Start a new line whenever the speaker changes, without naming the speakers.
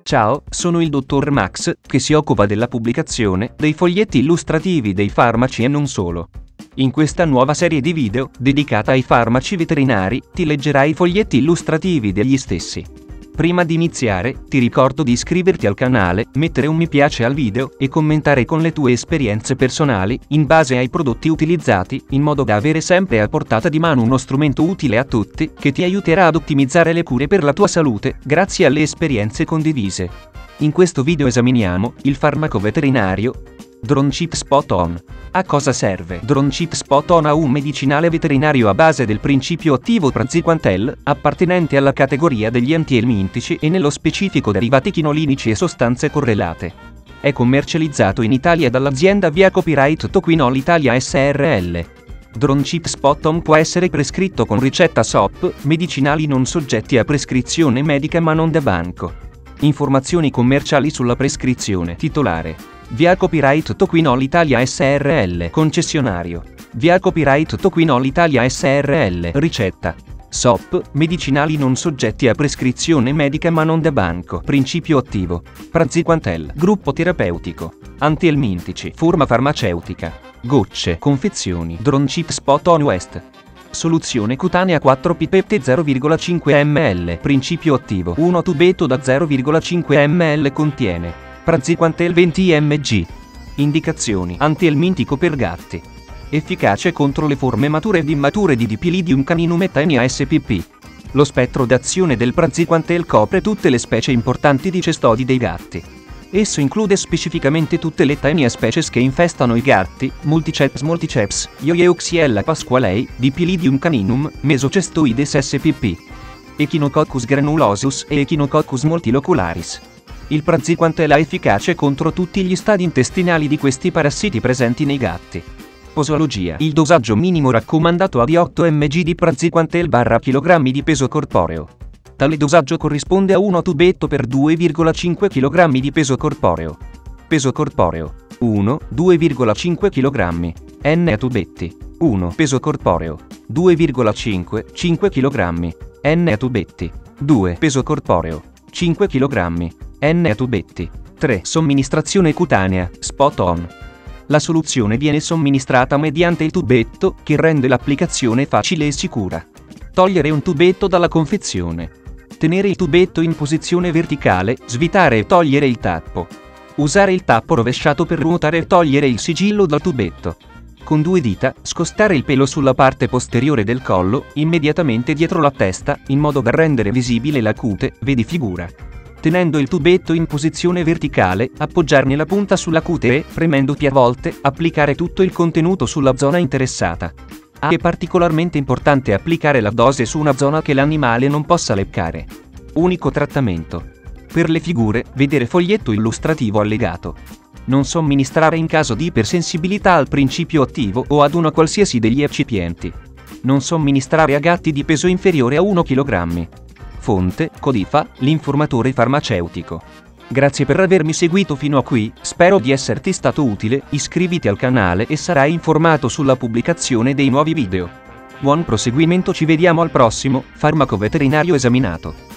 Ciao, sono il dottor Max, che si occupa della pubblicazione dei foglietti illustrativi dei farmaci e non solo. In questa nuova serie di video, dedicata ai farmaci veterinari, ti leggerai i foglietti illustrativi degli stessi. Prima di iniziare, ti ricordo di iscriverti al canale, mettere un mi piace al video e commentare con le tue esperienze personali, in base ai prodotti utilizzati, in modo da avere sempre a portata di mano uno strumento utile a tutti, che ti aiuterà ad ottimizzare le cure per la tua salute, grazie alle esperienze condivise. In questo video esaminiamo il farmaco veterinario Dronchip Spot On. A cosa serve? Dronchip Spot On è un medicinale veterinario a base del principio attivo praziquantel, appartenente alla categoria degli antielmintici e nello specifico derivati chinolinici e sostanze correlate. È commercializzato in Italia dall'azienda via copyright Toquinol Italia SRL. Dronchip Spot On può essere prescritto con ricetta SOP, medicinali non soggetti a prescrizione medica ma non da banco. Informazioni commerciali sulla prescrizione. Titolare: via copyright Toquinol Italia SRL. Concessionario: via copyright Toquinol Italia SRL. Ricetta: SOP, medicinali non soggetti a prescrizione medica ma non da banco. Principio attivo: praziquantel. Gruppo terapeutico: antielmintici. Forma farmaceutica: gocce. Confezioni: Dronchip Spot On West. Soluzione cutanea 4 pipette 0,5 ml. Principio attivo: 1 tubetto da 0,5 ml contiene praziquantel 20 mg. Indicazioni: antielmintico per gatti. Efficace contro le forme mature ed immature di Dipilidium caninum e Taenia spp. Lo spettro d'azione del praziquantel copre tutte le specie importanti di cestodi dei gatti. Esso include specificamente tutte le Taenia species che infestano i gatti: Multiceps, Yoyeuxiella pasqualei, Dipilidium caninum, Mesocestoides spp, Echinococcus granulosus e Echinococcus multilocularis. Il praziquantel è efficace contro tutti gli stadi intestinali di questi parassiti presenti nei gatti. Posologia: il dosaggio minimo raccomandato è di 8 mg di praziquantel / kg di peso corporeo. Tale dosaggio corrisponde a 1 tubetto per 2,5 kg di peso corporeo. Peso corporeo: 1, 2,5 kg. N a tubetti: 1. Peso corporeo: 2,5, 5 kg. N a tubetti: 2. Peso corporeo: 5 kg. N a tubetti. 3. Somministrazione cutanea, Spot On. La soluzione viene somministrata mediante il tubetto, che rende l'applicazione facile e sicura. Togliere un tubetto dalla confezione. Tenere il tubetto in posizione verticale, svitare e togliere il tappo. Usare il tappo rovesciato per ruotare e togliere il sigillo dal tubetto. Con 2 dita, scostare il pelo sulla parte posteriore del collo, immediatamente dietro la testa, in modo da rendere visibile la cute, vedi figura. Tenendo il tubetto in posizione verticale, appoggiarne la punta sulla cute e, premendo più volte, applicare tutto il contenuto sulla zona interessata. È particolarmente importante applicare la dose su una zona che l'animale non possa leccare. Unico trattamento. Per le figure, vedere foglietto illustrativo allegato. Non somministrare in caso di ipersensibilità al principio attivo o ad una qualsiasi degli eccipienti. Non somministrare a gatti di peso inferiore a 1 kg. Fonte: Codifa, l'informatore farmaceutico. Grazie per avermi seguito fino a qui, spero di esserti stato utile, iscriviti al canale e sarai informato sulla pubblicazione dei nuovi video. Buon proseguimento, ci vediamo al prossimo farmaco veterinario esaminato.